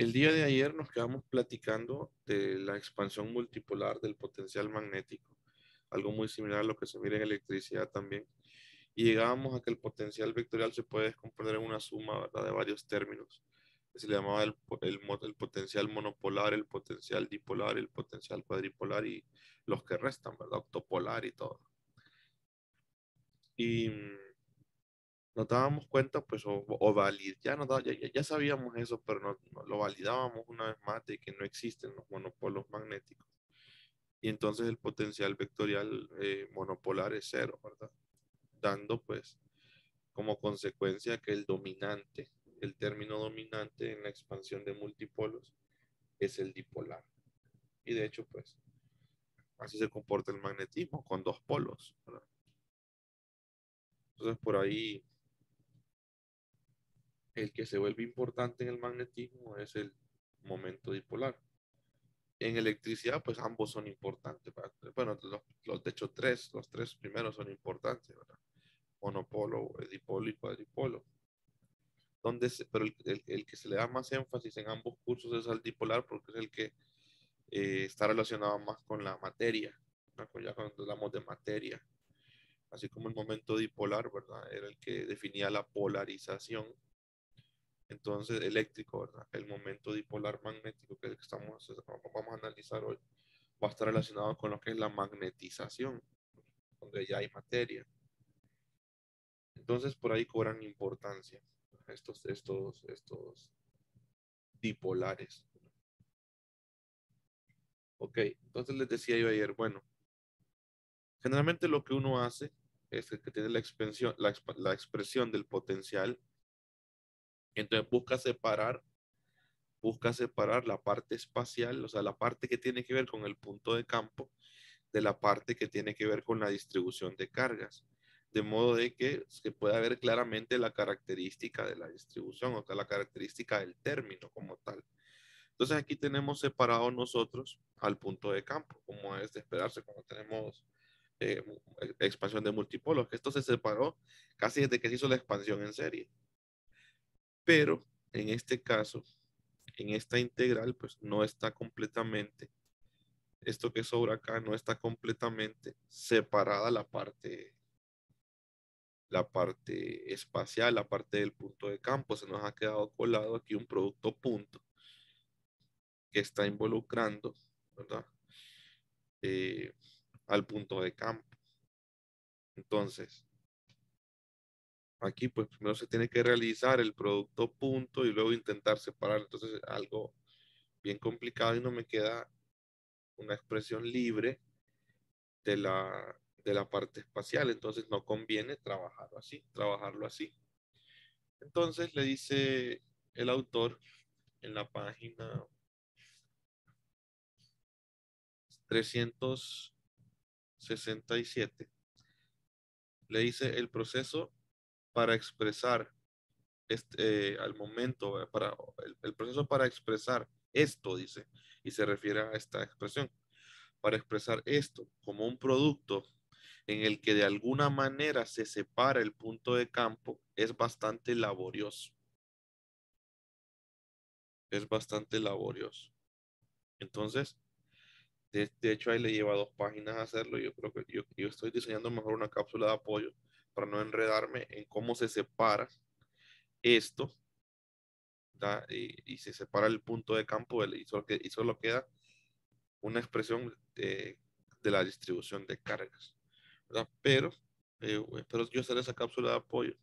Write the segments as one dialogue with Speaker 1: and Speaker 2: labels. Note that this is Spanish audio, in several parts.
Speaker 1: El día de ayer nos quedamos platicando de la expansión multipolar del potencial magnético, algo muy similar a lo que se mira en electricidad también. Y llegábamos a que el potencial vectorial se puede descomponer en una suma, ¿verdad?, de varios términos. Se le llamaba el potencial monopolar, el potencial dipolar, el potencial cuadripolar y los que restan, ¿verdad? Octopolar y todo. Y nos dábamos cuenta, pues, ya, ya sabíamos eso, pero lo validábamos una vez más de que no existen los monopolos magnéticos. Y entonces el potencial vectorial monopolar es cero, ¿verdad? Dando, pues, como consecuencia que el término dominante en la expansión de multipolos es el dipolar. Y de hecho, pues, así se comporta el magnetismo, con dos polos, ¿verdad? Entonces, por ahí, el que se vuelve importante en el magnetismo es el momento dipolar. En electricidad, pues ambos son importantes, ¿verdad? Bueno, de hecho, los tres primeros son importantes, ¿verdad? Monopolo, dipolo y cuadripolo. Pero el que se le da más énfasis en ambos cursos es al dipolar porque es el que está relacionado más con la materia, ¿no? Ya cuando hablamos de materia, así como el momento dipolar, ¿verdad? Era el que definía la polarización, entonces eléctrico, ¿verdad? El momento dipolar magnético que vamos a analizar hoy va a estar relacionado con lo que es la magnetización, donde ya hay materia. Entonces por ahí cobran importancia estos dipolares. Ok, entonces les decía yo ayer, bueno, generalmente lo que uno hace es que tiene la expresión del potencial, entonces busca separar la parte espacial, o sea, la parte que tiene que ver con el punto de campo, de la parte que tiene que ver con la distribución de cargas, de modo de que se pueda ver claramente la característica de la distribución, o sea, la característica del término como tal. Entonces aquí tenemos separado nosotros al punto de campo, como es de esperarse cuando tenemos eh, expansión de multipolos, que esto se separó casi desde que se hizo la expansión en serie. Pero en este caso, en esta integral, pues no está completamente, esto que sobra acá no está completamente separada la parte espacial, la parte del punto de campo. Se nos ha quedado colado aquí un producto punto que está involucrando, ¿verdad? Eh, al punto de campo. Entonces, aquí pues primero se tiene que realizar el producto punto y luego intentar separar. Entonces, algo bien complicado y no me queda una expresión libre de la parte espacial. Entonces, no conviene trabajarlo así. Entonces, le dice el autor en la página 367, le dice el proceso para expresar al momento, el proceso para expresar esto, dice, y se refiere a esta expresión, para expresar esto como un producto en el que de alguna manera se separa el punto de campo, es bastante laborioso. Es bastante laborioso. Entonces, de hecho, ahí le lleva 2 páginas a hacerlo. Yo creo que yo estoy diseñando mejor una cápsula de apoyo para no enredarme en cómo se separa esto, ¿da? Y se separa el punto de campo y solo queda una expresión de la distribución de cargas, ¿verdad? Pero yo hacer esa cápsula de apoyo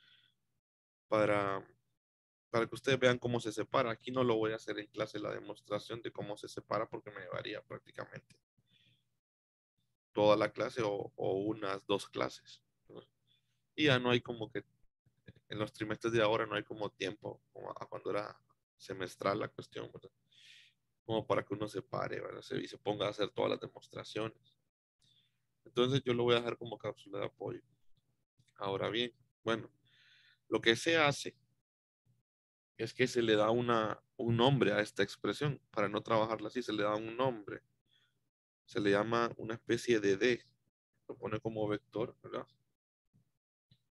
Speaker 1: para, para que ustedes vean cómo se separa. Aquí no lo voy a hacer en clase la demostración de cómo se separa porque me llevaría prácticamente toda la clase o unas 2 clases, ¿no? Y ya no hay como que en los trimestres de ahora no hay como tiempo, como a cuando era semestral la cuestión, ¿verdad? Como para que uno se pare, ¿verdad? Y se ponga a hacer todas las demostraciones. Entonces yo lo voy a dejar como cápsula de apoyo. Ahora bien, bueno, lo que se hace es que se le da un nombre a esta expresión. Para no trabajarla así, se le da un nombre. Se le llama una especie de D. Lo pone como vector, ¿verdad?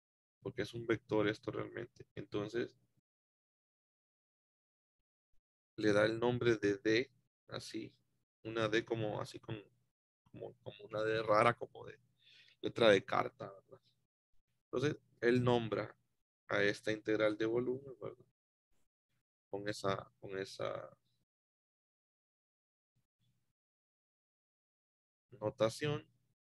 Speaker 1: Porque es un vector esto realmente. Entonces, le da el nombre de D, así, una D como así como una D rara, como de letra de carta, ¿verdad? Entonces, él nombra a esta integral de volumen, ¿verdad? Con esa notación.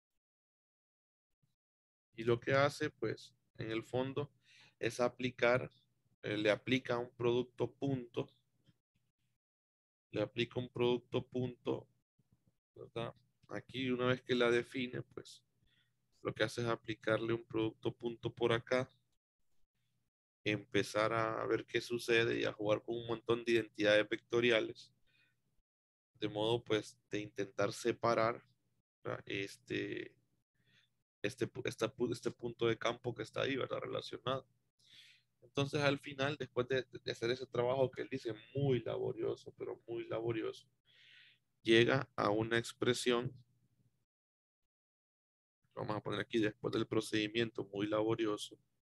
Speaker 1: Y lo que hace, pues, en el fondo, es aplicar, le aplica un producto punto, le aplica un producto punto, ¿verdad? Aquí, una vez que la define, pues, lo que hace es aplicarle un producto punto por acá, empezar a ver qué sucede y a jugar con un montón de identidades vectoriales, de modo, pues, de intentar separar, ¿verdad? este punto de campo que está ahí, ¿verdad? Relacionado. Entonces, al final, después de hacer ese trabajo que él dice muy laborioso, pero muy laborioso, llega a una expresión, vamos a poner aquí, después del procedimiento muy laborioso,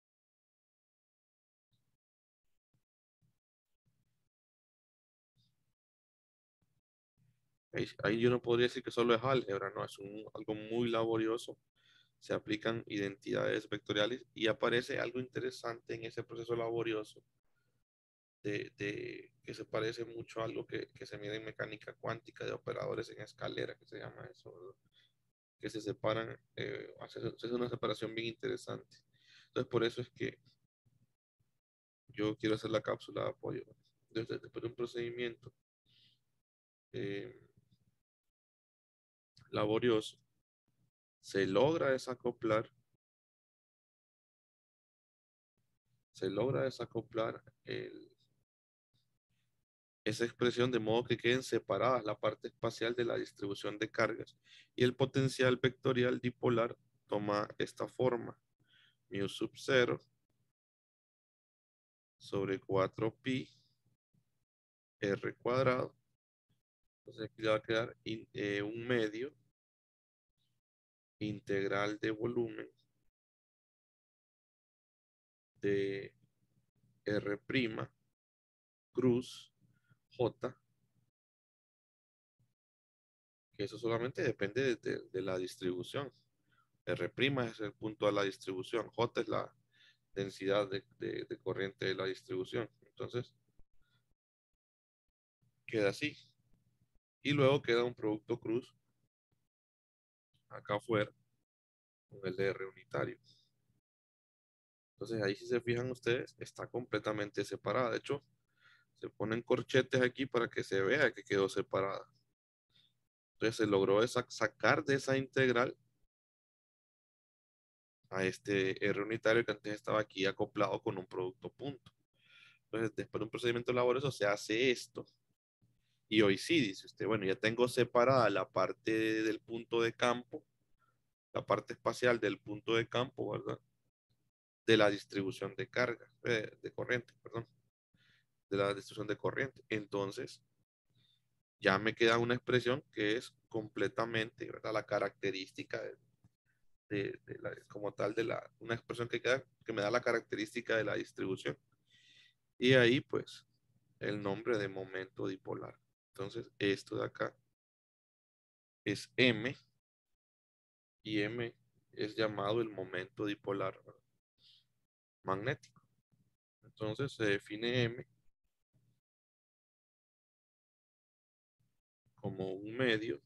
Speaker 1: ahí yo no podría decir que solo es álgebra, no, es algo muy laborioso. Se aplican identidades vectoriales y aparece algo interesante en ese proceso laborioso que se parece mucho a algo que se mide en mecánica cuántica de operadores en escalera, que se llama eso, ¿verdad? Que se separan, hace una separación bien interesante. Entonces, por eso es que yo quiero hacer la cápsula de apoyo. Después de un procedimiento eh, laborioso, se logra desacoplar esa expresión de modo que queden separadas la parte espacial de la distribución de cargas y el potencial vectorial dipolar toma esta forma: mu sub 0 sobre 4pi r cuadrado. Entonces aquí le va a quedar un medio integral de volumen de r' cruz j, que eso solamente depende de la distribución. R' es el punto de la distribución, j es la densidad de corriente de la distribución. Entonces queda así. Y luego queda un producto cruz acá afuera con el de R unitario. Entonces ahí, si se fijan ustedes, está completamente separada. De hecho, se ponen corchetes aquí para que se vea que quedó separada. Entonces se logró sacar de esa integral a este R unitario que antes estaba aquí acoplado con un producto punto. Entonces, después de un procedimiento laborioso se hace esto. Y hoy sí, dice usted, bueno, ya tengo separada la parte del punto de campo, la parte espacial del punto de campo, ¿verdad? De la distribución de carga, de corriente, perdón, de la distribución de corriente. Entonces, ya me queda una expresión que es completamente, ¿verdad? La característica como tal una expresión que me da la característica de la distribución. Y ahí, pues, el nombre de momento dipolar. Entonces, esto de acá es M, y M es llamado el momento dipolar, ¿verdad? Magnético. Entonces, se define M como un medio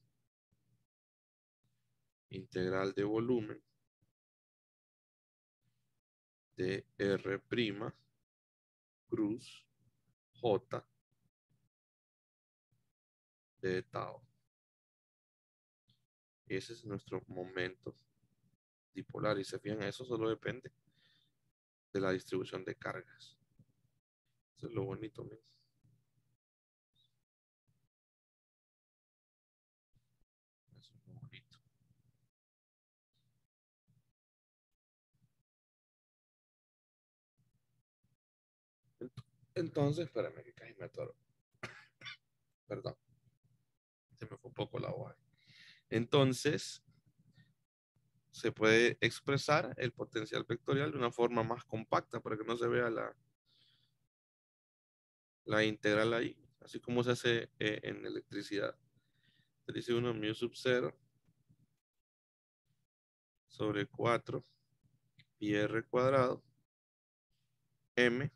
Speaker 1: integral de volumen de R' cruz J de tau. Ese es nuestro momento dipolar. Y se fijan, eso solo depende de la distribución de cargas. Eso es lo bonito, ¿no? Eso es lo bonito. Entonces, espérame que casi me atoro. Perdón, se me fue un poco la hoja. Entonces, se puede expresar el potencial vectorial de una forma más compacta para que no se vea la integral ahí. así como se hace en electricidad. Se dice uno mu sub 0 sobre 4 pi r cuadrado m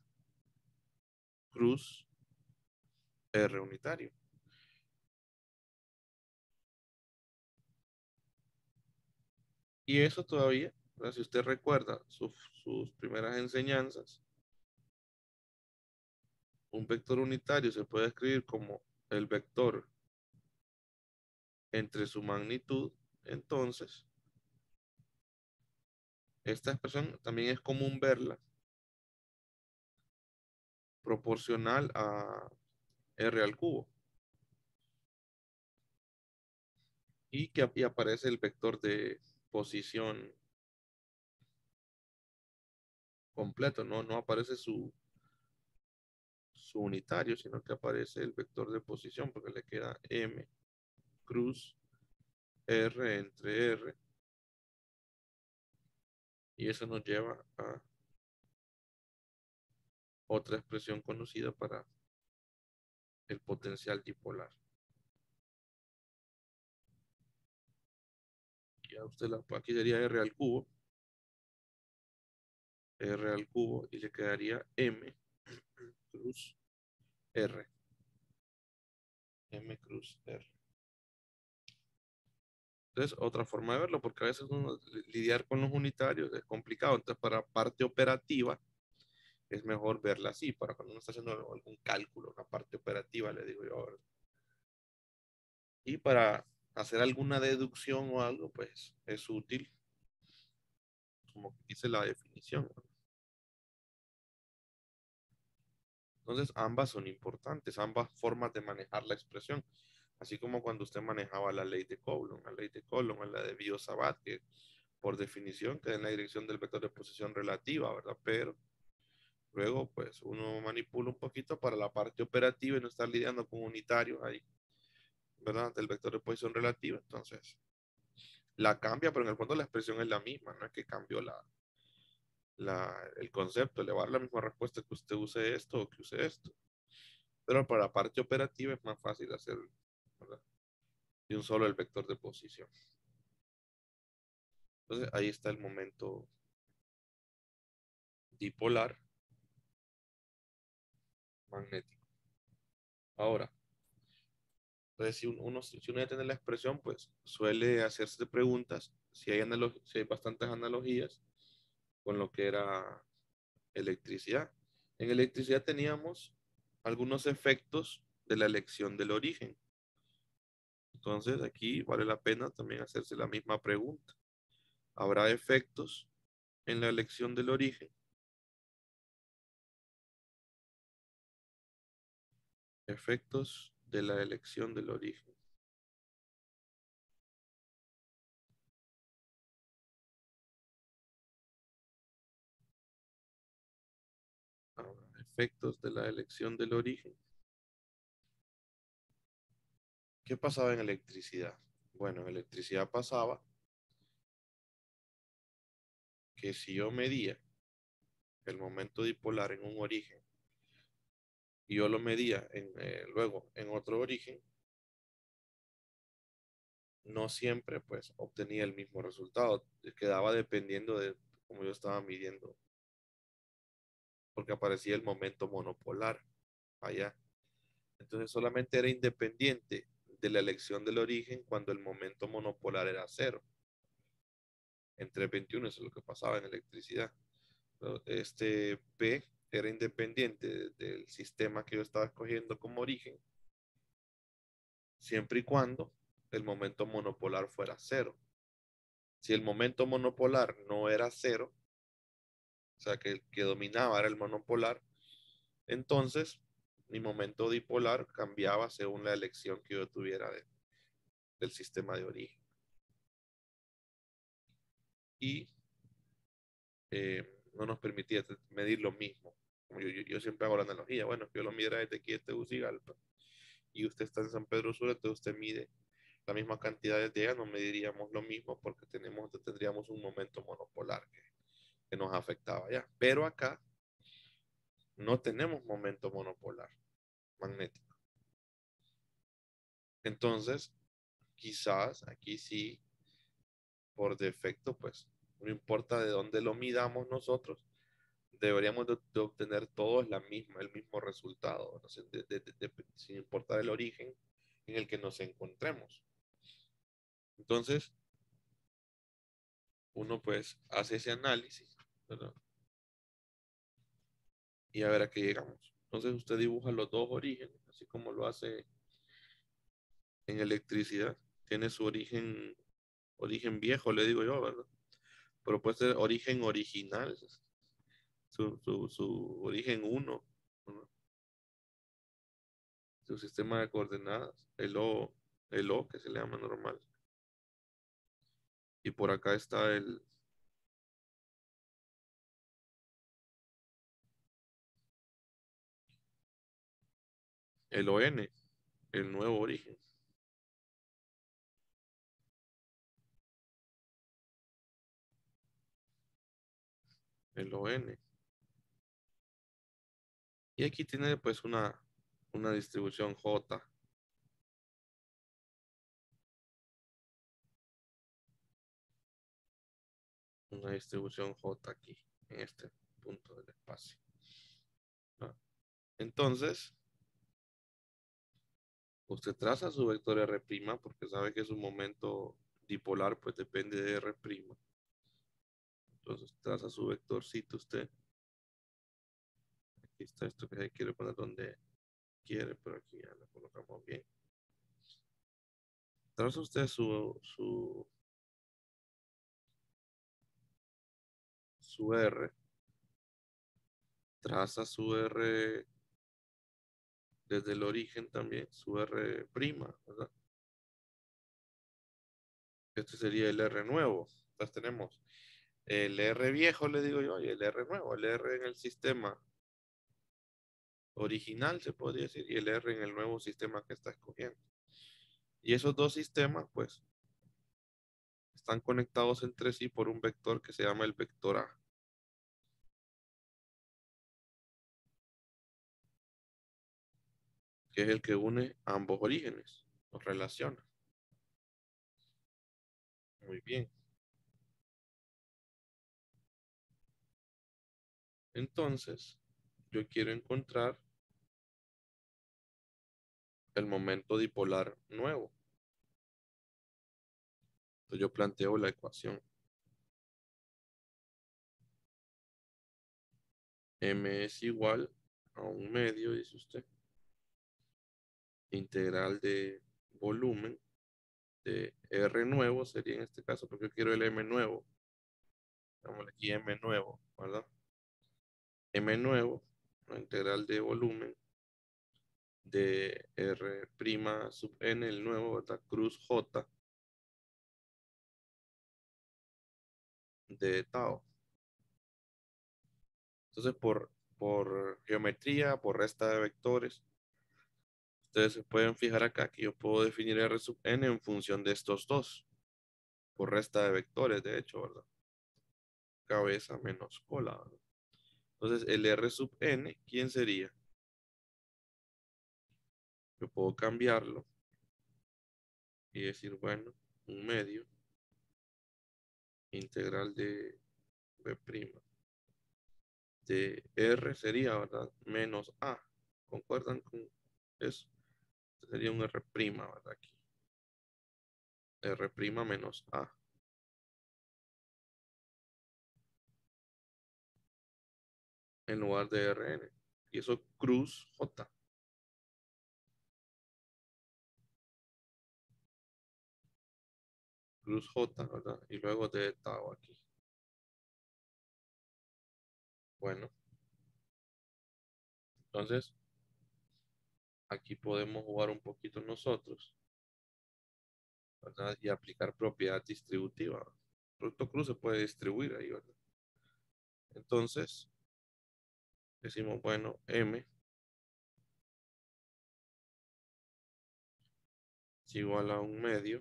Speaker 1: cruz r unitario. Y eso todavía, ¿verdad? Si usted recuerda sus primeras enseñanzas, un vector unitario se puede escribir como el vector entre su magnitud. Entonces, esta expresión también es común verla proporcional a r al cubo. Y aparece el vector de posición completo, no aparece su unitario, sino que aparece el vector de posición, porque le queda m cruz r entre r, y eso nos lleva a otra expresión conocida para el potencial dipolar. Ya usted aquí sería r al cubo, y le quedaría m cruz r, m cruz r. Entonces, otra forma de verlo, porque a veces lidiar con los unitarios es complicado. Entonces, para parte operativa, es mejor verla así, para cuando uno está haciendo algún cálculo, una parte operativa, le digo yo. Y para hacer alguna deducción o algo, pues es útil, como dice la definición. Entonces, ambas son importantes, ambas formas de manejar la expresión. Así como cuando usted manejaba la ley de Coulomb, la de Biot-Savart, que por definición queda en la dirección del vector de posición relativa, ¿verdad? Pero luego, pues, uno manipula un poquito para la parte operativa y no estar lidiando con unitarios ahí, ¿verdad? Del vector de posición relativa. Entonces, la cambia, pero en el fondo la expresión es la misma, no es que cambió el concepto, le va a dar la misma respuesta que usted use esto o que use esto. Pero para la parte operativa es más fácil hacer, ¿verdad? De un solo el vector de posición. Entonces, ahí está el momento dipolar magnético. Ahora, entonces si uno ya tiene la expresión, pues suele hacerse preguntas si hay bastantes analogías con lo que era electricidad. En electricidad teníamos algunos efectos de la elección del origen. Entonces aquí vale la pena también hacerse la misma pregunta. ¿Habrá efectos en la elección del origen? Efectos de la elección del origen. ¿Habrá efectos de la elección del origen? ¿Qué pasaba en electricidad? Bueno, en electricidad pasaba que si yo medía el momento dipolar en un origen y yo lo medía luego en otro origen, no siempre pues obtenía el mismo resultado. Quedaba dependiendo de cómo yo estaba midiendo, porque aparecía el momento monopolar allá. Entonces solamente era independiente de la elección del origen cuando el momento monopolar era cero. En 321 eso es lo que pasaba en electricidad. Este P era independiente del sistema que yo estaba escogiendo como origen, siempre y cuando el momento monopolar fuera cero. Si el momento monopolar no era cero, o sea que el que dominaba era el monopolar, entonces mi momento dipolar cambiaba según la elección que yo tuviera del sistema de origen. Y no nos permitía medir lo mismo. Como yo siempre hago la analogía, bueno, que yo lo midiera desde aquí de Tegucigalpa y usted está en San Pedro Sula, entonces usted mide la misma cantidad de allá, no mediríamos lo mismo porque tendríamos un momento monopolar que nos afectaba ya. Pero acá no tenemos momento monopolar magnético. Entonces, quizás aquí sí, por defecto, pues no importa de dónde lo midamos nosotros, deberíamos de obtener todos el mismo resultado, ¿no? Sin importar el origen en el que nos encontremos. Entonces, uno pues hace ese análisis, ¿verdad? Y a ver a qué llegamos. Entonces usted dibuja los dos orígenes, así como lo hace en electricidad. Tiene su origen viejo, le digo yo, ¿verdad? Pero puede ser origen original, su origen uno, ¿no? Su sistema de coordenadas, el O que se le llama normal. Y por acá está el ON, el nuevo origen, el ON. Y aquí tiene pues una distribución J, una distribución J aquí, en este punto del espacio, ¿no? Entonces, usted traza su vector R', porque sabe que su momento dipolar pues depende de R'. Entonces traza su vectorcito usted. Aquí está esto que se quiere poner donde quiere, pero aquí ya lo colocamos bien. Traza usted su R. Traza su R desde el origen también, su R', ¿verdad? Este sería el R nuevo. Entonces tenemos el R viejo, le digo yo, y el R nuevo. El R en el sistema original, se podría decir, y el R en el nuevo sistema que está escogiendo. Y esos dos sistemas, pues, están conectados entre sí por un vector que se llama el vector A, que es el que une ambos orígenes, los relaciona. Muy bien. Entonces, yo quiero encontrar el momento dipolar nuevo. Entonces yo planteo la ecuación. M es igual a un medio, dice usted, integral de volumen de R nuevo, sería en este caso, porque yo quiero el M nuevo. Vamos aquí M nuevo, ¿verdad? M nuevo, la integral de volumen de R' sub n, el nuevo, ¿verdad? Cruz J de tau. Entonces, por geometría, por resta de vectores, ustedes se pueden fijar acá que yo puedo definir R sub n en función de estos dos, por resta de vectores, de hecho, ¿verdad? Cabeza menos cola, ¿verdad? Entonces, el R sub n, ¿quién sería? Yo puedo cambiarlo y decir, bueno, un medio integral de B' de R sería, ¿verdad? Menos A. ¿Concuerdan con eso? Sería un R', ¿verdad? Aquí. R' menos A. En lugar de Rn. Y eso cruz J. Cruz J, ¿verdad? Y luego de tau aquí. Bueno, entonces aquí podemos jugar un poquito nosotros, ¿verdad? Y aplicar propiedad distributiva. El producto cruz se puede distribuir ahí, ¿verdad? Entonces, decimos, bueno, M es igual a un medio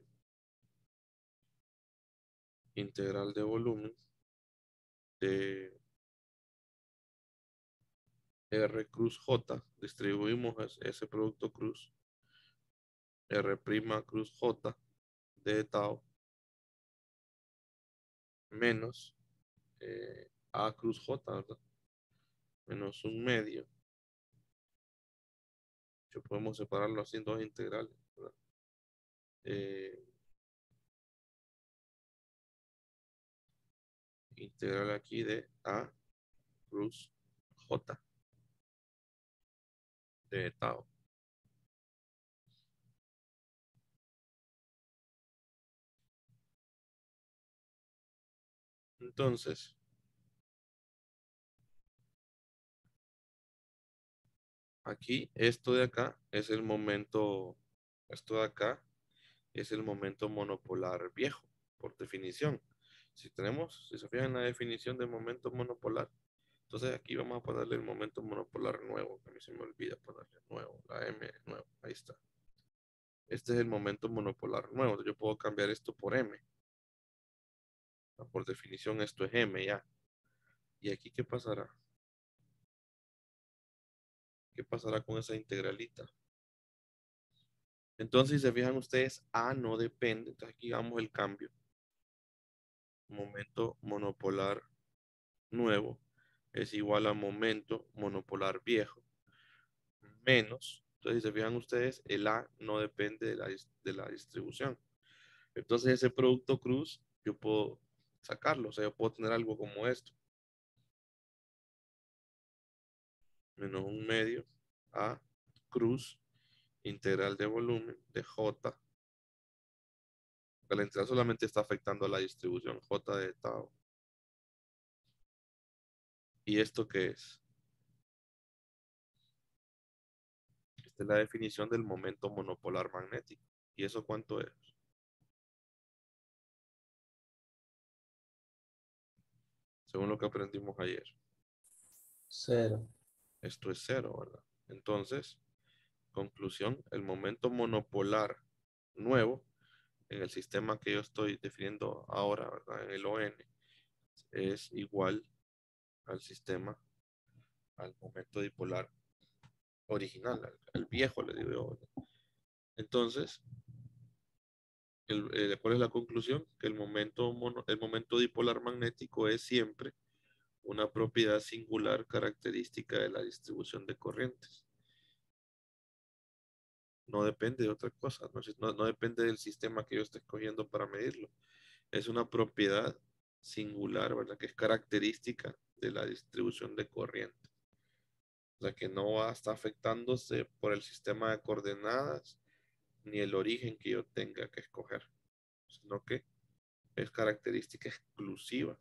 Speaker 1: integral de volumen de R cruz J. Distribuimos ese producto cruz R' cruz J de tau menos A cruz J, ¿verdad? Menos un medio. Yo podemos separarlo así en dos integrales, ¿verdad? Eh, Integral aquí de A cruz J de tau. Entonces, aquí, esto de acá es el momento, esto de acá es el momento monopolar viejo, por definición. Si se fijan en la definición de momento monopolar, entonces aquí vamos a ponerle el momento monopolar nuevo, que a mí se me olvida ponerle nuevo, la M nuevo, ahí está. Este es el momento monopolar nuevo, yo puedo cambiar esto por M. Por definición esto es M ya. ¿Y aquí qué pasará? ¿Qué pasará con esa integralita? Entonces, si se fijan ustedes, A no depende. Entonces, aquí damos el cambio. Momento monopolar nuevo es igual a momento monopolar viejo menos. Entonces, si se fijan ustedes, el A no depende de la distribución. Entonces, ese producto cruz, yo puedo sacarlo. O sea, yo puedo tener algo como esto. Menos un medio A cruz integral de volumen de J. La integral solamente está afectando a la distribución J de tau. ¿Y esto qué es? Esta es la definición del momento monopolar magnético. ¿Y eso cuánto es? Según lo que aprendimos ayer.
Speaker 2: Cero.
Speaker 1: Esto es cero, ¿verdad? Entonces, conclusión, el momento monopolar nuevo en el sistema que yo estoy definiendo ahora, ¿verdad? En el ON, es igual al sistema, al momento dipolar original, al viejo, le digo yo, ¿verdad? Entonces, ¿cuál es la conclusión? Que el momento dipolar magnético es siempre una propiedad singular característica de la distribución de corrientes. No depende de otra cosa, no depende del sistema que yo esté escogiendo para medirlo. Es una propiedad singular, ¿verdad? Que es característica de la distribución de corriente. O sea, que no va a estar afectándose por el sistema de coordenadas ni el origen que yo tenga que escoger, sino que es característica exclusiva,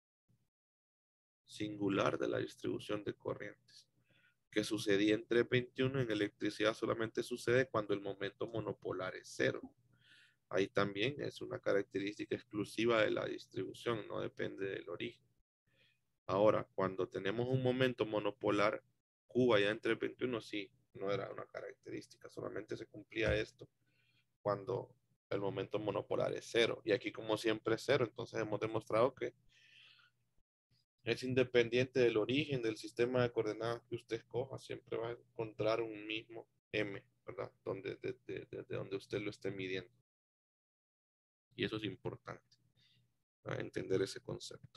Speaker 1: singular de la distribución de corrientes. Que sucedía en 321 en electricidad solamente sucede cuando el momento monopolar es cero. Ahí también es una característica exclusiva de la distribución, no depende del origen. Ahora, cuando tenemos un momento monopolar, Cuba ya en 321 sí, no era una característica, solamente se cumplía esto cuando el momento monopolar es cero. Y aquí como siempre es cero, entonces hemos demostrado que es independiente del origen del sistema de coordenadas que usted escoja, siempre va a encontrar un mismo M, ¿verdad? Desde donde usted lo esté midiendo. Y eso es importante, para entender ese concepto.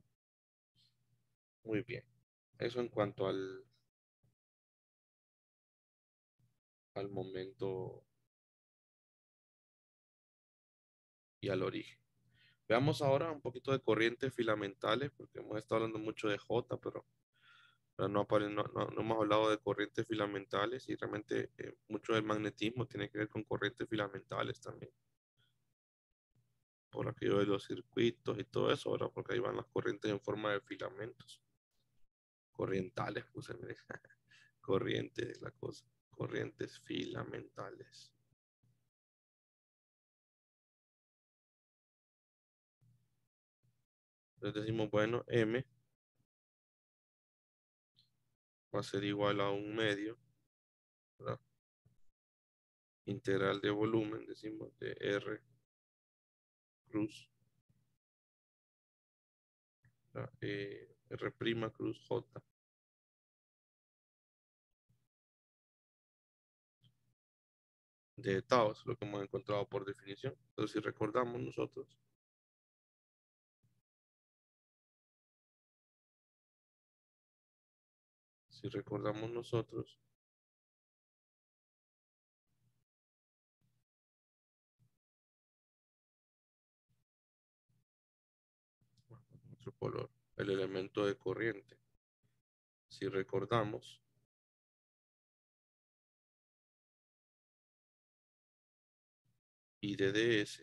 Speaker 1: Muy bien. Eso en cuanto al momento y al origen. Veamos ahora un poquito de corrientes filamentales, porque hemos estado hablando mucho de J, pero no hemos hablado de corrientes filamentales y realmente mucho del magnetismo tiene que ver con corrientes filamentales también. Por aquello de los circuitos y todo eso, ¿verdad? Porque ahí van las corrientes en forma de filamentos. Corrientales, puse, corriente es la cosa. Corrientes filamentales. Entonces decimos, bueno, M va a ser igual a un medio, ¿verdad? Integral de volumen, decimos, de R cruz, R' cruz J de tau, es lo que hemos encontrado por definición. Entonces, si recordamos nosotros, si recordamos nosotros, otro color, el elemento de corriente. Si recordamos, I de ds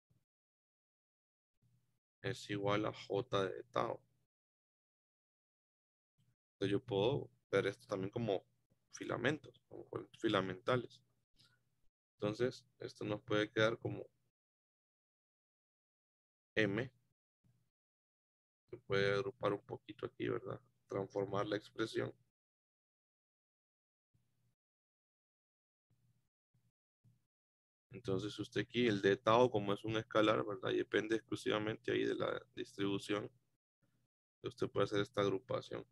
Speaker 1: es igual a J de tau. Entonces yo puedo ver esto también como filamentos, como filamentales. Entonces, esto nos puede quedar como M. Se puede agrupar un poquito aquí, ¿verdad? Transformar la expresión. Entonces usted aquí, el de tau, como es un escalar, ¿verdad? Y depende exclusivamente ahí de la distribución. Usted puede hacer esta agrupación.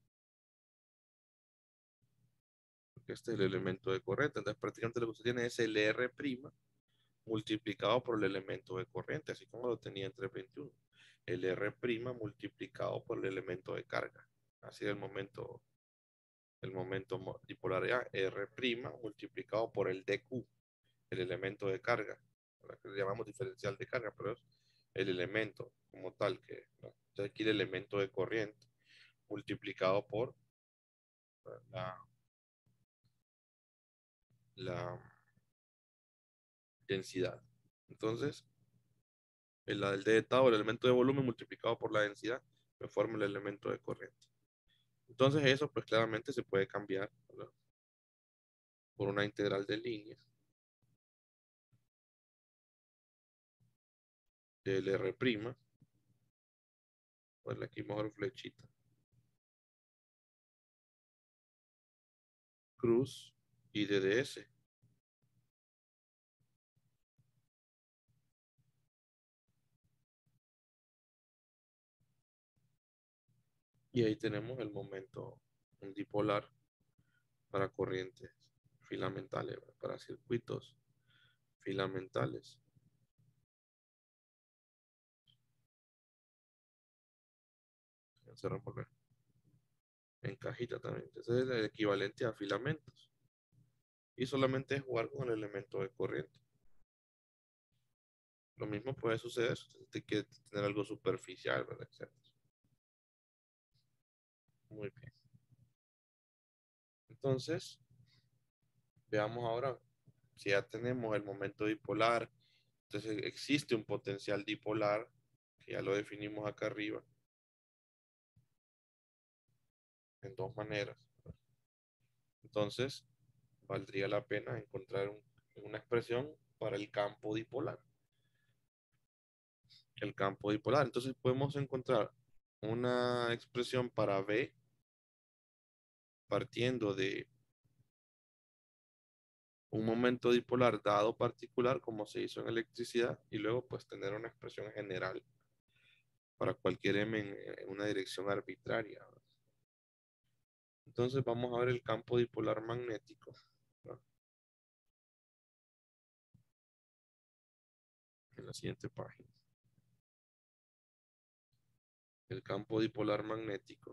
Speaker 1: Porque este es el elemento de corriente. Entonces prácticamente lo que usted tiene es el R' multiplicado por el elemento de corriente, así como lo tenía en 321. El R' multiplicado por el elemento de carga. Así es el momento dipolar R' multiplicado por el DQ, el elemento de carga, que le llamamos diferencial de carga, pero es el elemento como tal, que ¿no? Entonces aquí el elemento de corriente multiplicado por la, la densidad. Entonces, el de tau, el elemento de volumen multiplicado por la densidad, me forma el elemento de corriente. Entonces eso pues claramente se puede cambiar, ¿verdad? Por una integral de línea del R', pues aquí mejor flechita, cruz y DDS. Y ahí tenemos el momento dipolar para corrientes filamentales, para circuitos filamentales. Se remueve en cajita también. Entonces es el equivalente a filamentos. Y solamente es jugar con el elemento de corriente. Lo mismo puede suceder si usted quiere tener algo superficial, ¿verdad? Etcétera. Muy bien. Entonces, veamos ahora si ya tenemos el momento dipolar. Entonces existe un potencial dipolar, que ya lo definimos acá arriba, en dos maneras. Entonces, valdría la pena encontrar una expresión para el campo dipolar. El campo dipolar. Entonces podemos encontrar una expresión para B partiendo de un momento dipolar dado particular como se hizo en electricidad y luego pues tener una expresión general para cualquier M en una dirección arbitraria. Entonces vamos a ver el campo dipolar magnético, ¿no? En la siguiente página. El campo dipolar magnético.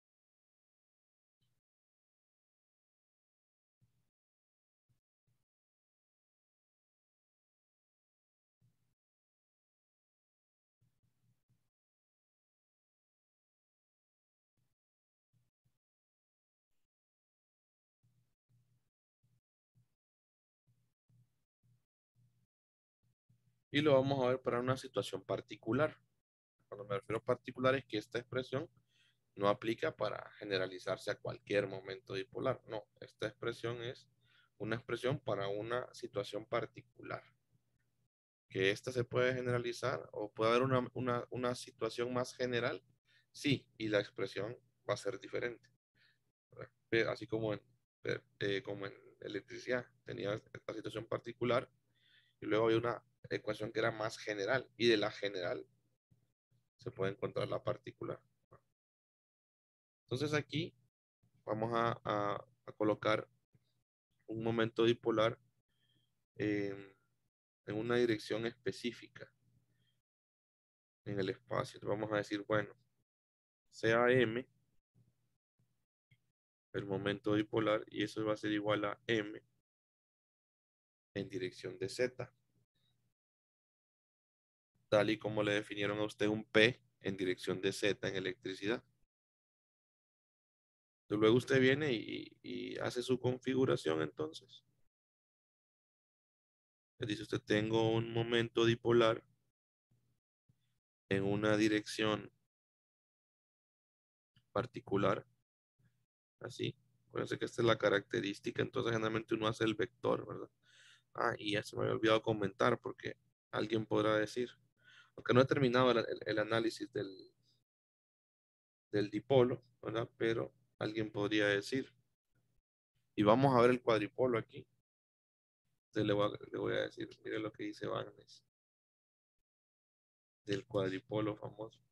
Speaker 1: Y lo vamos a ver para una situación particular. Cuando me refiero a particular es que esta expresión no aplica para generalizarse a cualquier momento dipolar. No, esta expresión es una expresión para una situación particular. Que esta se puede generalizar o puede haber una situación más general. Sí, y la expresión va a ser diferente. Así como en electricidad tenía esta situación particular y luego hay una ecuación que era más general y de la general se puede encontrar la particular. Entonces aquí vamos a colocar un momento dipolar eh, en una dirección específica en el espacio. Vamos a decir, bueno, sea M el momento dipolar y eso va a ser igual a M en dirección de Z, tal y como le definieron a usted un P en dirección de Z en electricidad. Luego usted viene y hace su configuración entonces. Le dice usted, tengo un momento dipolar en una dirección particular, así. Acuérdense que esta es la característica, entonces generalmente uno hace el vector, ¿verdad? Ah, y ya se me había olvidado comentar porque alguien podrá decir, aunque no he terminado el análisis del dipolo, ¿verdad? Pero alguien podría decir, y vamos a ver el cuadripolo aquí. Entonces le voy a decir, mire lo que dice Bagnes del cuadripolo famoso.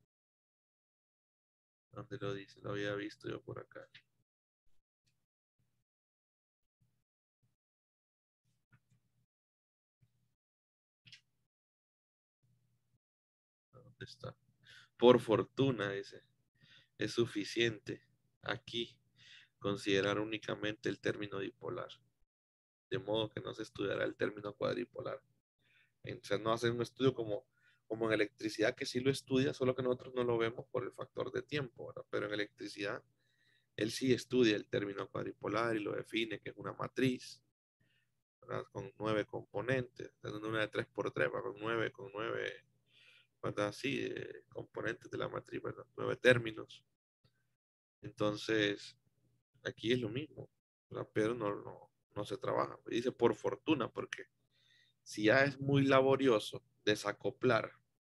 Speaker 1: ¿Dónde lo dice? Lo había visto yo por acá. ¿Dónde está? Por fortuna, dice, es suficiente aquí considerar únicamente el término dipolar, de modo que no se estudiará el término cuadripolar. O sea, no hacer un estudio como en electricidad, que sí lo estudia, solo que nosotros no lo vemos por el factor de tiempo, ¿verdad? Pero en electricidad, él sí estudia el término cuadripolar y lo define, que es una matriz, ¿verdad? Con 9 componentes, una de 3 por 3, con 9, ¿verdad? Sí, componentes de la matriz, ¿verdad? 9 términos. Entonces, aquí es lo mismo, ¿verdad? Pero no se trabaja. Dice por fortuna, porque si ya es muy laborioso desacoplar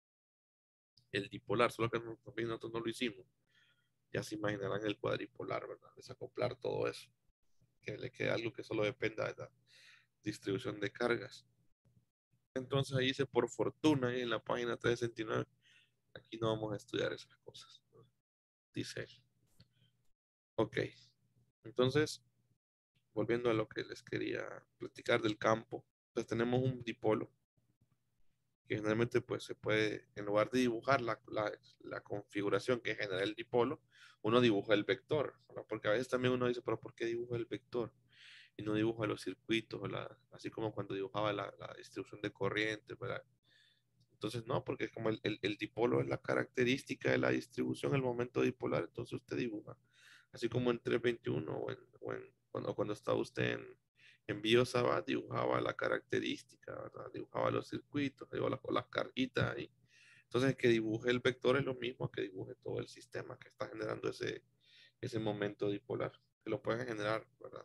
Speaker 1: el dipolar, solo que nosotros no lo hicimos, ya se imaginarán el cuadripolar, ¿verdad? Desacoplar todo eso, que le quede algo que solo dependa de la distribución de cargas. Entonces ahí dice, por fortuna, en la página 369, aquí no vamos a estudiar esas cosas, ¿no? Dice él. Ok, entonces, volviendo a lo que les quería platicar del campo, pues tenemos un dipolo que generalmente pues se puede, en lugar de dibujar la configuración que genera el dipolo, uno dibuja el vector, ¿verdad? Porque a veces también uno dice, pero ¿por qué dibujo el vector? Y no dibuja los circuitos, así como cuando dibujaba la distribución de corriente, ¿verdad? Entonces, no, porque es como el dipolo es la característica de la distribución, el momento dipolar, entonces usted dibuja. Así como en 321 cuando estaba usted en BioSabat, dibujaba la característica, ¿verdad? Dibujaba los circuitos, dibujaba las carguitas ahí. Entonces, que dibuje el vector es lo mismo que dibuje todo el sistema que está generando ese momento dipolar, que lo pueden generar, ¿verdad?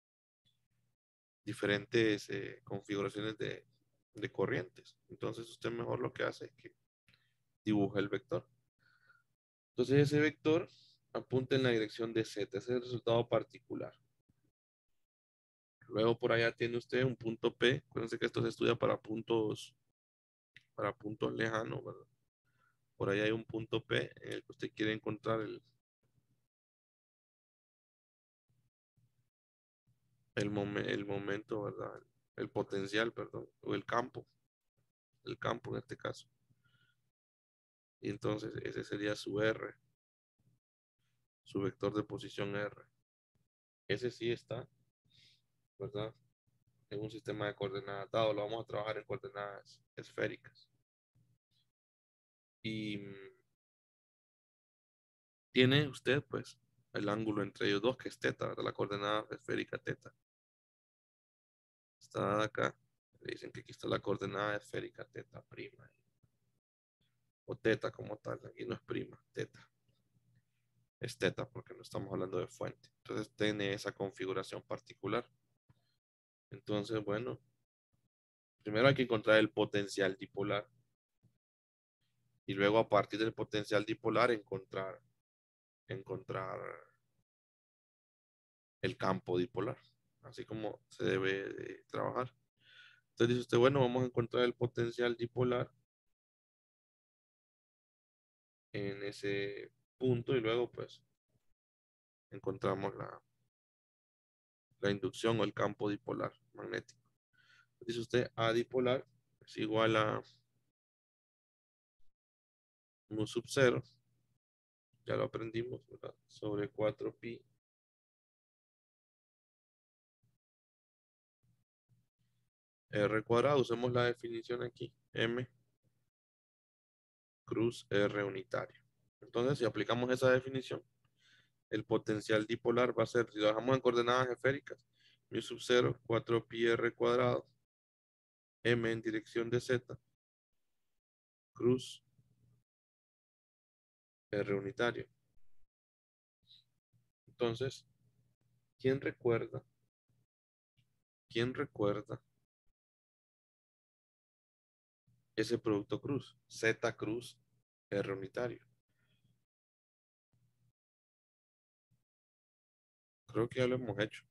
Speaker 1: Diferentes configuraciones de corrientes. Entonces, usted mejor lo que hace es que dibuja el vector. Entonces ese vector apunta en la dirección de Z, ese es el resultado particular. Luego por allá tiene usted un punto P. Acuérdense que esto se estudia para puntos lejanos, ¿verdad? Por ahí hay un punto P en el que usted quiere encontrar el momento, ¿verdad? El potencial, perdón, o el campo en este caso. Y entonces ese sería su R, su vector de posición R. Ese sí está, ¿verdad? En un sistema de coordenadas dado, lo vamos a trabajar en coordenadas esféricas. Y tiene usted, pues, el ángulo entre ellos dos, que es teta, ¿verdad? La coordenada esférica teta. Está dada acá. Le dicen que aquí está la coordenada esférica teta prima. O teta como tal. Aquí no es prima, teta. Es teta porque no estamos hablando de fuente. Entonces tiene esa configuración particular. Entonces, bueno, primero hay que encontrar el potencial dipolar. Y luego a partir del potencial dipolar encontrar el campo dipolar. Así como se debe de trabajar. Entonces dice usted, bueno, vamos a encontrar el potencial dipolar en ese punto y luego pues encontramos la inducción o el campo dipolar magnético. Dice usted A dipolar es igual a mu sub 0, ya lo aprendimos, ¿verdad? Sobre 4pi r cuadrado. Usemos la definición aquí, m cruz r unitario. Entonces, si aplicamos esa definición, el potencial dipolar va a ser, si lo dejamos en coordenadas esféricas, mu sub 0, 4pi r cuadrado, m en dirección de z, cruz r unitario. Entonces, ¿quién recuerda? ¿Quién recuerda ese producto cruz? Z cruz R unitario. Creo que ya lo hemos hecho.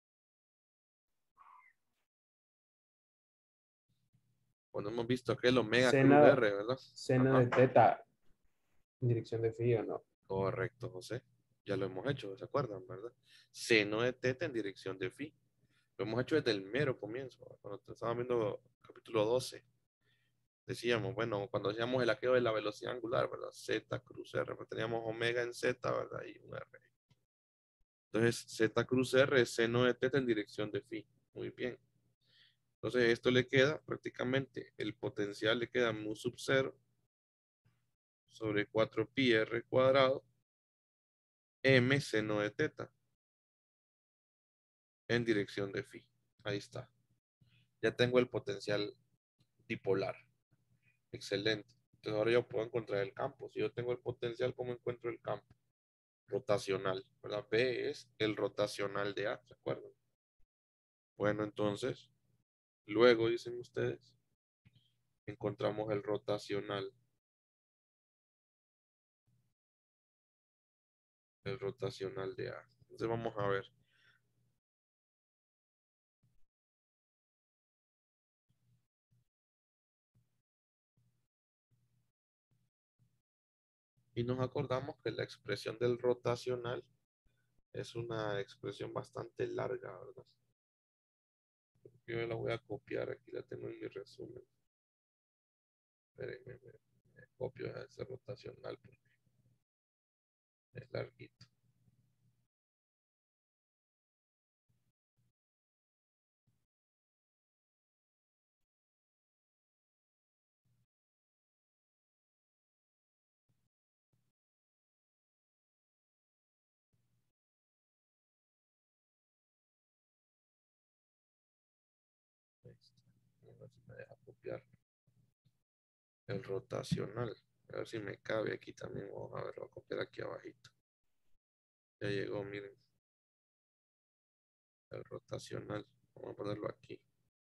Speaker 1: Cuando hemos visto aquel omega cruz
Speaker 2: Seno,
Speaker 1: R, ¿verdad?
Speaker 2: seno
Speaker 1: Ajá.
Speaker 2: de teta en dirección de phi, ¿o no?
Speaker 1: Correcto, José. Ya lo hemos hecho, ¿se acuerdan, verdad? Seno de teta en dirección de phi. Lo hemos hecho desde el mero comienzo, cuando estábamos viendo capítulo 12. Decíamos, bueno, cuando hacíamos el aqueo de la velocidad angular, ¿verdad? Z cruz R, pues teníamos omega en Z, ¿verdad? Y un R. Entonces, Z cruz R es seno de teta en dirección de phi. Muy bien. Entonces, esto le queda prácticamente, el potencial le queda mu sub 0 sobre 4pi r cuadrado m seno de teta en dirección de phi. Ahí está. Ya tengo el potencial dipolar. Excelente. Entonces, ahora yo puedo encontrar el campo. Si yo tengo el potencial, ¿cómo encuentro el campo? Rotacional, ¿verdad? B es el rotacional de A, ¿se acuerdan? Bueno, entonces, luego dicen ustedes, encontramos el rotacional de A. Entonces vamos a ver. Y nos acordamos que la expresión del rotacional es una expresión bastante larga, ¿verdad? Yo la voy a copiar, aquí la tengo en mi resumen. Espérenme, me copio ese rotacional porque es larguito. Ahí está. A ver si me deja copiar el rotacional. A ver si me cabe aquí también. Vamos a ver, lo voy a copiar aquí abajito. Ya llegó, miren, el rotacional. Vamos a ponerlo aquí.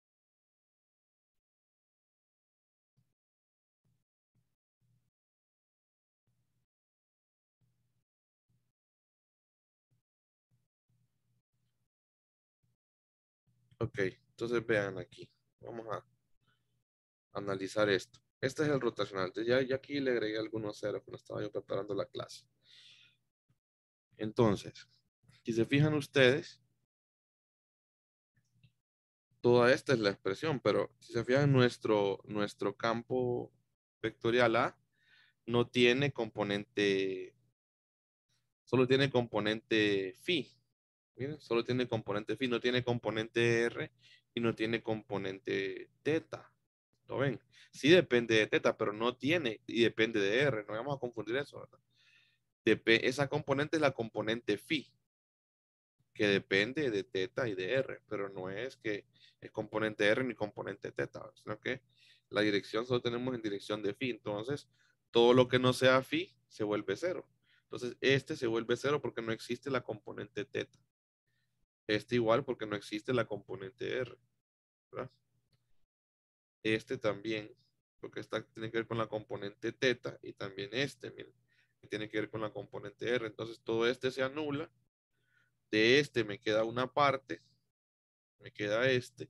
Speaker 1: Ok, entonces vean aquí. Vamos a analizar esto. Este es el rotacional. Entonces ya aquí le agregué algunos ceros cuando estaba yo preparando la clase. Entonces, si se fijan ustedes, toda esta es la expresión, pero si se fijan, nuestro campo vectorial A no tiene componente, solo tiene componente phi. Miren, solo tiene componente phi, no tiene componente R y no tiene componente teta. ¿Lo ven? Sí depende de teta, pero no tiene y depende de R. No vamos a confundir eso, ¿verdad? Esa componente es la componente phi, que depende de teta y de R, pero no es que es componente R ni componente teta, sino que la dirección solo tenemos en dirección de phi. Entonces, todo lo que no sea phi se vuelve cero. Entonces, este se vuelve cero porque no existe la componente teta. Este igual porque no existe la componente R, ¿verdad? Este también, porque esta tiene que ver con la componente teta y también este, miren, que tiene que ver con la componente R. Entonces, todo este se anula. De este me queda una parte, me queda este,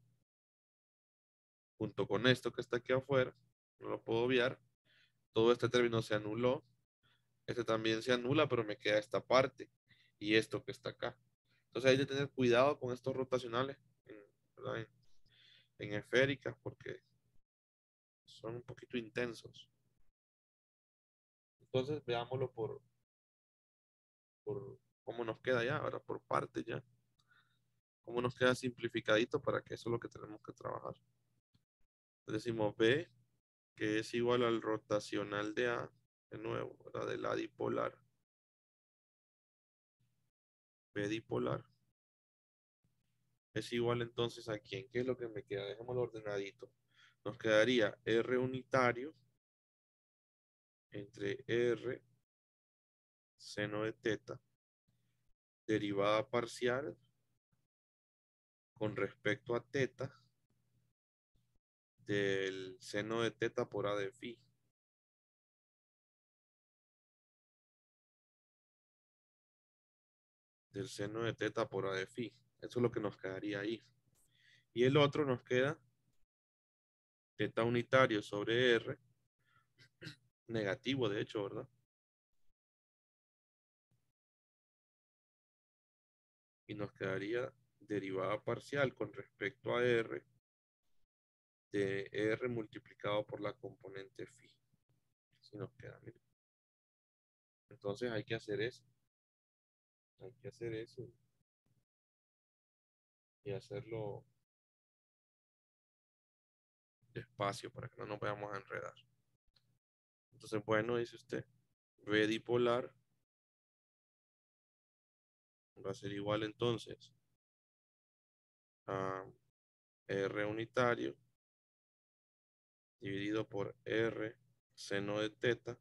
Speaker 1: junto con esto que está aquí afuera, no lo puedo obviar. Todo este término se anuló. Este también se anula, pero me queda esta parte y esto que está acá. Entonces hay que tener cuidado con estos rotacionales, ¿verdad? en esféricas porque son un poquito intensos. Entonces veámoslo por cómo nos queda ya, ahora por partes ya. Cómo nos queda simplificadito para que eso es lo que tenemos que trabajar. Decimos B, que es igual al rotacional de A, de nuevo, ¿verdad? De la dipolar. B dipolar. Es igual entonces a quién. ¿Qué es lo que me queda? Dejémoslo ordenadito. Nos quedaría R unitario entre R seno de teta, derivada parcial con respecto a teta del seno de teta por A de phi. Del seno de teta por A de phi. Eso es lo que nos quedaría ahí. Y el otro nos queda teta unitario sobre R, negativo de hecho, ¿verdad? Y nos quedaría derivada parcial con respecto a R de R multiplicado por la componente phi. Así nos queda, miren. Entonces hay que hacer eso. Hay que hacer eso y hacerlo despacio para que no nos vayamos a enredar. Entonces, bueno, dice usted, B dipolar va a ser igual entonces a R unitario dividido por R seno de teta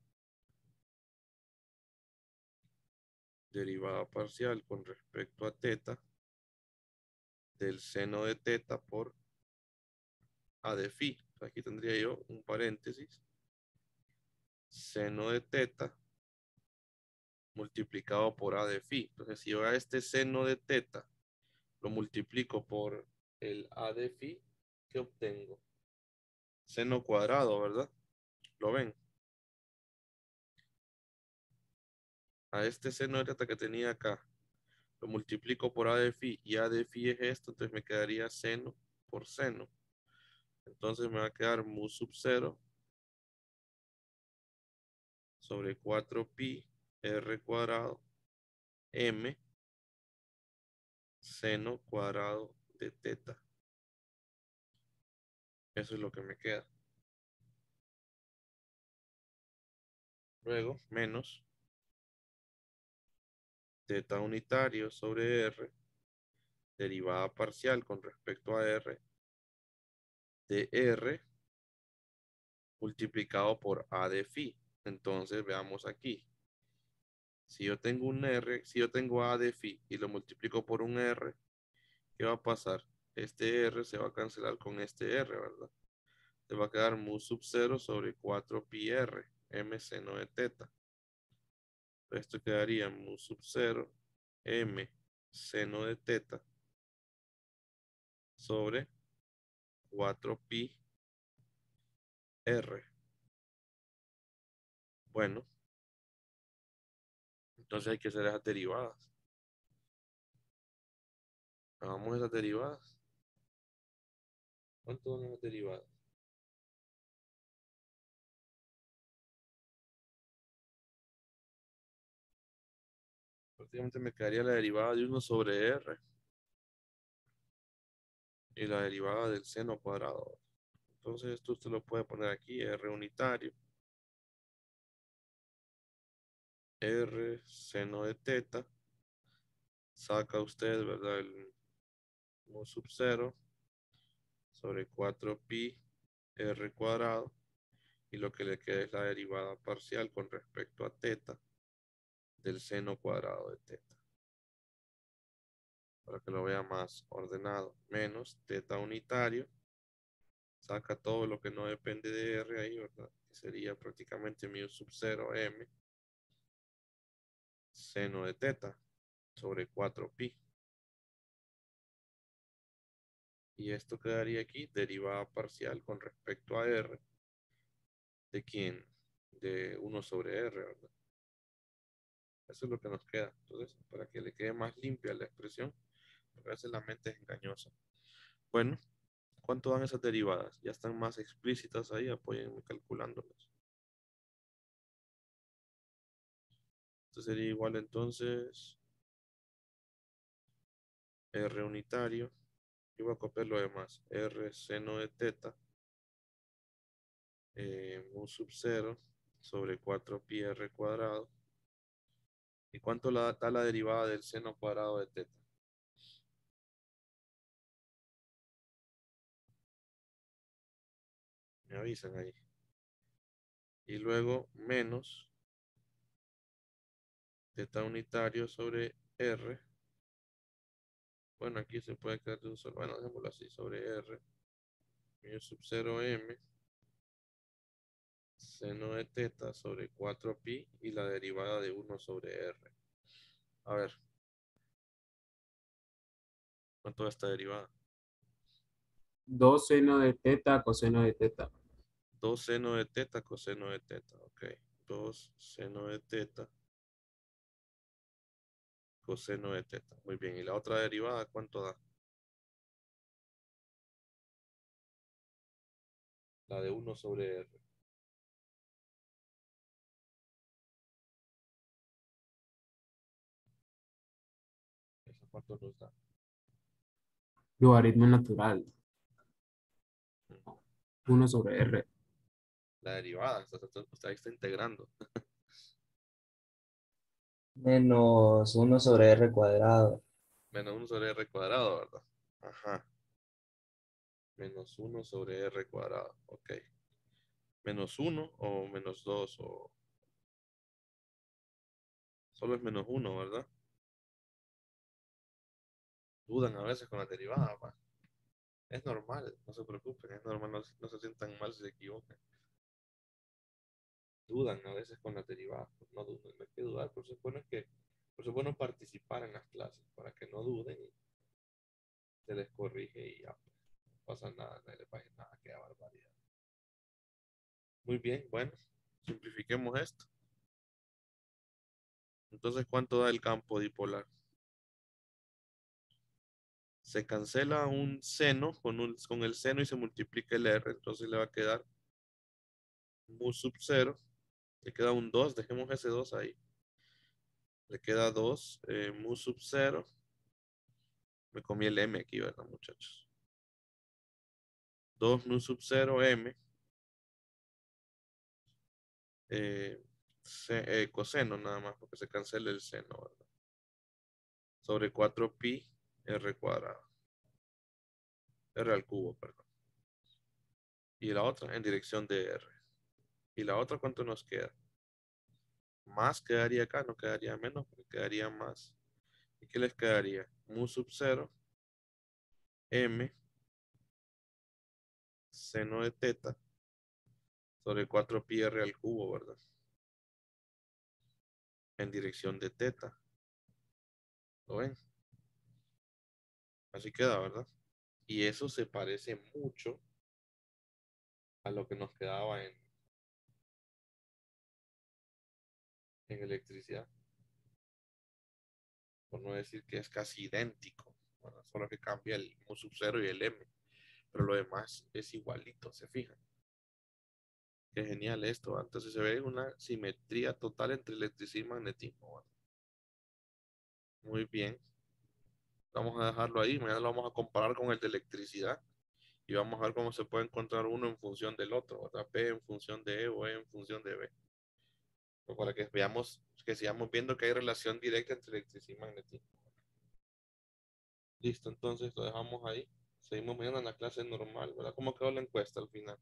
Speaker 1: derivada parcial con respecto a teta del seno de teta por A de phi. Aquí tendría yo un paréntesis. Seno de teta multiplicado por A de phi. Entonces, si yo a este seno de teta lo multiplico por el A de phi, ¿qué obtengo? Seno cuadrado, ¿verdad? ¿Lo ven? A este seno de teta que tenía acá, lo multiplico por A de phi y A de phi es esto, entonces me quedaría seno por seno. Entonces me va a quedar mu sub 0 sobre 4pi r cuadrado m seno cuadrado de teta. Eso es lo que me queda. Luego, menos teta unitario sobre r, derivada parcial con respecto a r, de r multiplicado por a de phi. Entonces, veamos aquí. Si yo tengo un r, si yo tengo a de phi y lo multiplico por un r, ¿qué va a pasar? Este r se va a cancelar con este r, ¿verdad? Te va a quedar mu sub 0 sobre 4pi r, m seno de teta. Esto quedaría mu sub 0, m seno de teta sobre 4pi r. Bueno, entonces hay que hacer esas derivadas. Hagamos esas derivadas. ¿Cuánto son esas derivadas? Prácticamente me quedaría la derivada de 1 sobre r y la derivada del seno cuadrado. Entonces esto usted lo puede poner aquí, r unitario, r seno de teta, saca usted, ¿verdad? El mu sub 0 sobre 4pi r cuadrado y lo que le queda es la derivada parcial con respecto a teta del seno cuadrado de teta. Para que lo vea más ordenado, menos teta unitario, saca todo lo que no depende de r ahí, ¿verdad? Que sería prácticamente mu sub 0 m seno de teta sobre 4pi. Y esto quedaría aquí, derivada parcial con respecto a r. ¿De quién? De 1 sobre r, ¿verdad? Eso es lo que nos queda. Entonces, para que le quede más limpia la expresión, porque a veces la mente es engañosa. Bueno, ¿Cuánto dan esas derivadas? Ya están más explícitas ahí, apóyenme calculándolas. Esto sería igual entonces R unitario. Y voy a copiar lo demás. R seno de teta mu sub 0 sobre 4pi r cuadrado. ¿Y cuánto da la derivada del seno cuadrado de teta? Me avisan ahí. Y luego menos teta unitario sobre r. Bueno, aquí se puede quedar de un solo. Bueno, dejémoslo así, sobre r. Mu sub 0m seno de teta sobre 4pi y la derivada de 1 sobre r. A ver, ¿cuánto da esta derivada?
Speaker 2: 2 seno de teta, coseno de teta.
Speaker 1: 2 seno de teta, coseno de teta. Ok. 2 seno de teta, coseno de teta. Muy bien. ¿Y la otra derivada cuánto da? La de 1 sobre r. ¿Eso cuánto nos da?
Speaker 2: Logaritmo natural.
Speaker 1: Mm.
Speaker 2: 1 sobre R.
Speaker 1: La derivada, usted ahí está integrando.
Speaker 3: Menos 1 sobre R cuadrado.
Speaker 1: Menos 1 sobre r cuadrado, ¿verdad? Ajá. Menos 1 sobre r cuadrado. Ok. Menos 1 o menos 2 o... Solo es menos 1, ¿verdad? Dudan a veces con la derivada, pa. Es normal, no se preocupen, es normal, no se sientan mal si se equivocan. Dudan a veces con la derivada, pues no duden, no hay que dudar, por eso es bueno participar en las clases, para que no duden y se les corrige y ya, pues, no pasa nada, no les pasa nada, qué barbaridad. Muy bien, bueno, simplifiquemos esto. Entonces, ¿cuánto da el campo dipolar? Se cancela un seno con el seno y se multiplica el R, entonces le va a quedar mu sub 0, le queda un 2, dejemos ese 2 ahí. Le queda 2 mu sub 0. Me comí el M aquí, ¿verdad, muchachos? 2 mu sub 0 M coseno nada más, porque se cancela el seno, ¿verdad? Sobre 4pi R cuadrado. R al cubo, perdón. Y la otra en dirección de R. ¿Y la otra cuánto nos queda? Más quedaría acá, no quedaría menos, porque quedaría más. ¿Y qué les quedaría? Mu sub 0 M seno de teta sobre 4pi R al cubo, ¿verdad? En dirección de teta. ¿Lo ven? Así queda, ¿verdad? Y eso se parece mucho a lo que nos quedaba en electricidad. Por no decir que es casi idéntico, ¿verdad? Solo que cambia el mu sub 0 y el M. Pero lo demás es igualito, ¿se fijan? Qué genial esto, ¿verdad? Entonces se ve una simetría total entre electricidad y magnetismo, ¿verdad? Muy bien. Vamos a dejarlo ahí. Mañana lo vamos a comparar con el de electricidad. Y vamos a ver cómo se puede encontrar uno en función del otro, ¿verdad? P en función de E o E en función de B. Pues para que veamos, que sigamos viendo que hay relación directa entre electricidad y magnetismo. Listo, entonces lo dejamos ahí. Seguimos mañana en la clase normal, ¿verdad? ¿Cómo quedó la encuesta al final?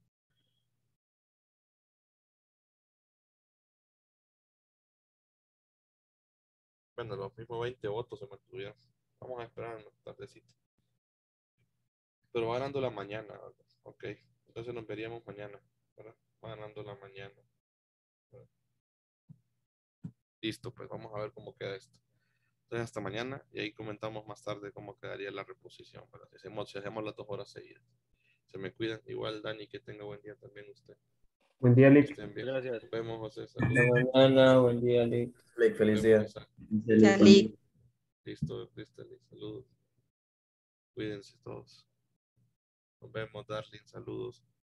Speaker 1: Bueno, los mismos 20 votos se mantuvieron. Vamos a esperar en la tardecita. Pero va ganando la mañana, ¿verdad? Ok, entonces nos veríamos mañana, ¿verdad? Va ganando la mañana, ¿verdad? Listo, pues vamos a ver cómo queda esto. Entonces hasta mañana y ahí comentamos más tarde cómo quedaría la reposición, ¿verdad? Si hacemos las 2 horas seguidas. Se me cuidan. Igual, Dani, que tenga buen día también usted.
Speaker 2: Buen día,
Speaker 1: Que
Speaker 2: Lick.
Speaker 1: estén bien.
Speaker 4: Gracias.
Speaker 1: Nos vemos, José.
Speaker 3: Hasta
Speaker 1: Saludos.
Speaker 3: mañana, buen día, Lick.
Speaker 4: Blake,
Speaker 1: Nos
Speaker 4: feliz
Speaker 1: vemos,
Speaker 4: día.
Speaker 1: Isaac.
Speaker 5: Dale.
Speaker 1: Listo, Crystal. Saludos. Cuídense todos. Nos vemos, Darling. Saludos.